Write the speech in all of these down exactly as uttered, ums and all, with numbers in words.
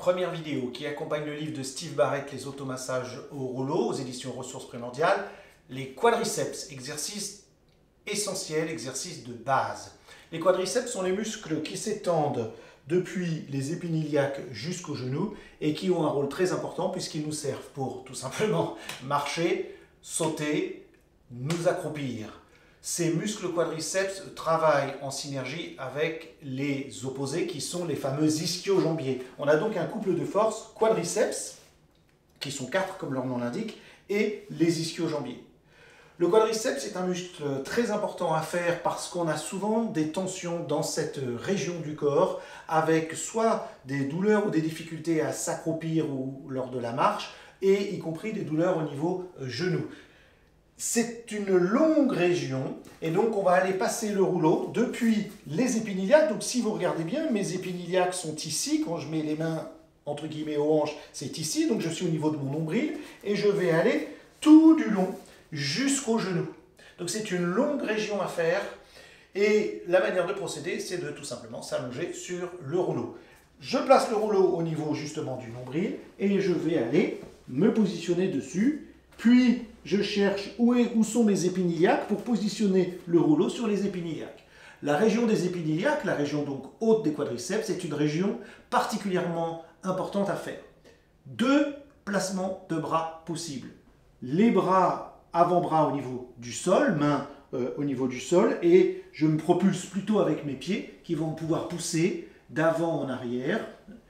Première vidéo qui accompagne le livre de Steve Barrett, Les automassages au rouleau, aux éditions Ressources Primordiales. Les quadriceps, exercice essentiel, exercice de base. Les quadriceps sont les muscles qui s'étendent depuis les épiniliaques jusqu'aux genoux et qui ont un rôle très important puisqu'ils nous servent pour tout simplement marcher, sauter, nous accroupir. Ces muscles quadriceps travaillent en synergie avec les opposés qui sont les fameux ischio-jambiers. On a donc un couple de force quadriceps, qui sont quatre comme leur nom l'indique, et les ischio-jambiers. Le quadriceps est un muscle très important à faire parce qu'on a souvent des tensions dans cette région du corps avec soit des douleurs ou des difficultés à s'accroupir ou lors de la marche et y compris des douleurs au niveau genou. C'est une longue région et donc on va aller passer le rouleau depuis les épiniliaques. Donc si vous regardez bien, mes épiniliaques sont ici. Quand je mets les mains entre guillemets aux hanches, c'est ici. Donc je suis au niveau de mon nombril et je vais aller tout du long jusqu'au genou. Donc c'est une longue région à faire et la manière de procéder, c'est de tout simplement s'allonger sur le rouleau. Je place le rouleau au niveau justement du nombril et je vais aller me positionner dessus. Puis, je cherche où, est, où sont mes épiniliaques pour positionner le rouleau sur les épiniliaques. La région des épiniliaques, la région donc haute des quadriceps, est une région particulièrement importante à faire. Deux placements de bras possibles. Les bras, avant-bras au niveau du sol, mains euh, au niveau du sol, et je me propulse plutôt avec mes pieds qui vont pouvoir pousser d'avant en arrière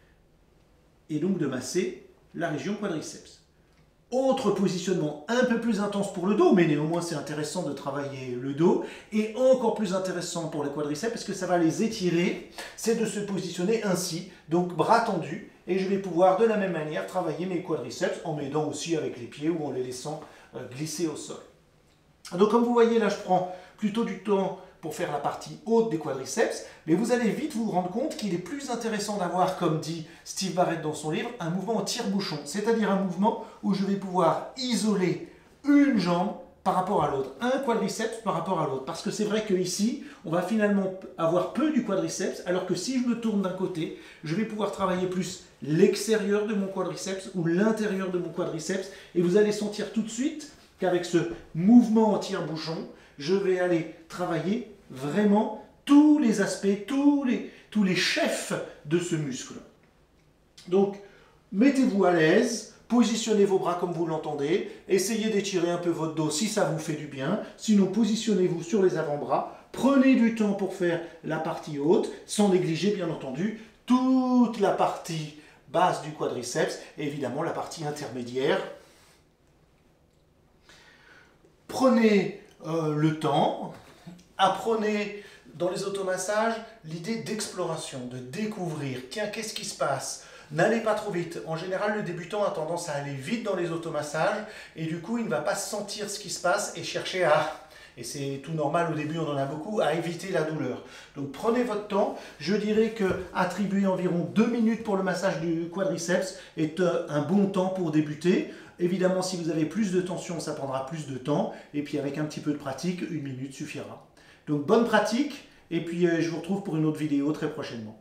et donc de masser la région quadriceps. Autre positionnement un peu plus intense pour le dos, mais néanmoins c'est intéressant de travailler le dos, et encore plus intéressant pour les quadriceps parce que ça va les étirer, c'est de se positionner ainsi, donc bras tendus, et je vais pouvoir de la même manière travailler mes quadriceps en m'aidant aussi avec les pieds ou en les laissant glisser au sol. Donc comme vous voyez là, je prends plutôt du temps pour faire la partie haute des quadriceps, mais vous allez vite vous rendre compte qu'il est plus intéressant d'avoir, comme dit Steve Barrett dans son livre, un mouvement en tire-bouchon, c'est-à-dire un mouvement où je vais pouvoir isoler une jambe par rapport à l'autre, un quadriceps par rapport à l'autre, parce que c'est vrai qu'ici, on va finalement avoir peu du quadriceps, alors que si je me tourne d'un côté, je vais pouvoir travailler plus l'extérieur de mon quadriceps ou l'intérieur de mon quadriceps, et vous allez sentir tout de suite qu'avec ce mouvement en tire-bouchon, je vais aller travailler vraiment tous les aspects, tous les, tous les chefs de ce muscle. Donc, mettez-vous à l'aise, positionnez vos bras comme vous l'entendez, essayez d'étirer un peu votre dos si ça vous fait du bien, sinon positionnez-vous sur les avant-bras, prenez du temps pour faire la partie haute, sans négliger bien entendu toute la partie basse du quadriceps et évidemment la partie intermédiaire. Prenez Euh, le temps, apprenez dans les automassages l'idée d'exploration, de découvrir, tiens, qu'est-ce qui se passe? N'allez pas trop vite. En général, le débutant a tendance à aller vite dans les automassages et du coup, il ne va pas sentir ce qui se passe et chercher à, et c'est tout normal au début, on en a beaucoup, à éviter la douleur. Donc prenez votre temps. Je dirais que attribuer environ deux minutes pour le massage du quadriceps est un bon temps pour débuter. Évidemment, si vous avez plus de tension, ça prendra plus de temps. Et puis avec un petit peu de pratique, une minute suffira. Donc bonne pratique. Et puis je vous retrouve pour une autre vidéo très prochainement.